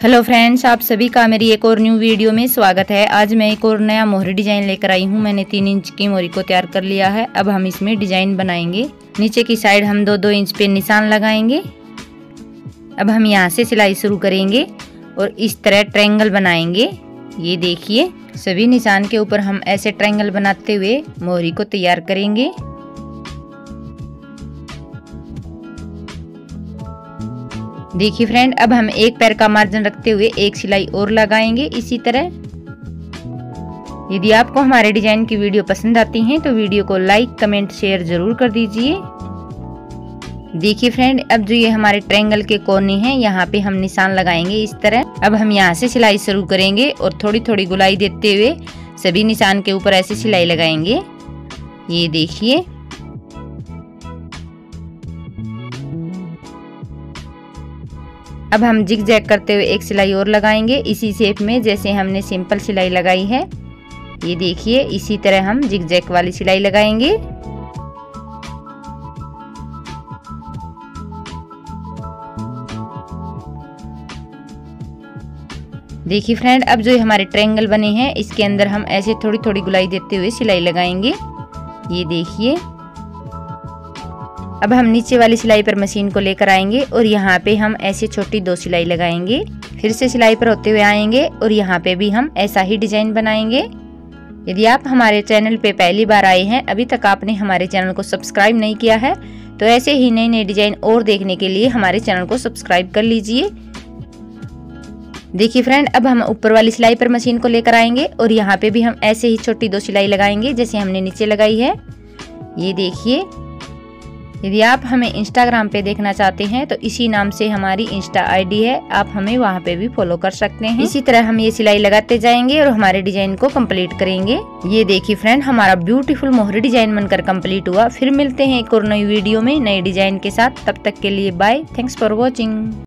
Hello friends, आप सभी का मेरी एक और न्यू वीडियो में स्वागत है। आज मैं एक और नया मोहरी डिजाइन लेकर आई हूँ। मैंने 3 इंच की मोहरी को तैयार कर लिया है। अब हम इसमें डिजाइन बनाएंगे। नीचे की साइड हम 2-2 इंच पे निशान लगाएंगे। अब हम यहाँ से सिलाई शुरू करेंगे और इस तरह ट्रायंगल बनाएंगे। ये देखिए, सभी निशान के ऊपर हम ऐसे ट्रायंगल बनाते हुए मोहरी को तैयार करेंगे। देखिए फ्रेंड, अब हम एक पैर का मार्जिन रखते हुए एक सिलाई और लगाएंगे इसी तरह। यदि आपको हमारे डिजाइन की वीडियो पसंद आती है तो वीडियो को लाइक, कमेंट, शेयर जरूर कर दीजिए। देखिए फ्रेंड, अब जो ये हमारे ट्रायंगल के कोने हैं यहाँ पे हम निशान लगाएंगे इस तरह। अब हम यहाँ से सिलाई शुरू करेंगे और थोड़ी थोड़ी गुलाई देते हुए सभी निशान के ऊपर ऐसे सिलाई लगाएंगे। ये देखिए, अब हम जिग जैग करते हुए एक सिलाई और लगाएंगे इसी शेप में जैसे हमने सिंपल सिलाई लगाई है। ये देखिए, इसी तरह हम जिग जैग वाली सिलाई लगाएंगे। देखिए फ्रेंड, अब जो हमारे ट्रायंगल बने हैं इसके अंदर हम ऐसे थोड़ी थोड़ी गुलाई देते हुए सिलाई लगाएंगे। ये देखिए, अब हम नीचे वाली सिलाई पर मशीन को लेकर आएंगे और यहाँ पे हम ऐसे छोटी 2 सिलाई लगाएंगे। फिर से सिलाई पर होते हुए आएंगे और यहाँ पे भी हम ऐसा ही डिजाइन बनाएंगे। यदि आप हमारे चैनल पे पहली बार आए हैं, अभी तक आपने हमारे चैनल को सब्सक्राइब नहीं किया है, तो ऐसे ही नए नए डिजाइन और देखने के लिए हमारे चैनल को सब्सक्राइब कर लीजिए। देखिए फ्रेंड, अब हम ऊपर वाली सिलाई पर मशीन को लेकर आएंगे और यहाँ पे भी हम ऐसे ही छोटी 2 सिलाई लगाएंगे जैसे हमने नीचे लगाई है। ये देखिए, यदि आप हमें इंस्टाग्राम पे देखना चाहते हैं तो इसी नाम से हमारी इंस्टा आईडी है, आप हमें वहां पे भी फॉलो कर सकते हैं। इसी तरह हम ये सिलाई लगाते जाएंगे और हमारे डिजाइन को कंप्लीट करेंगे। ये देखिए फ्रेंड, हमारा ब्यूटीफुल मोहरी डिजाइन बनकर कंप्लीट हुआ। फिर मिलते हैं एक और नई वीडियो में नए डिजाइन के साथ। तब तक के लिए बाय, थैंक्स फॉर वॉचिंग।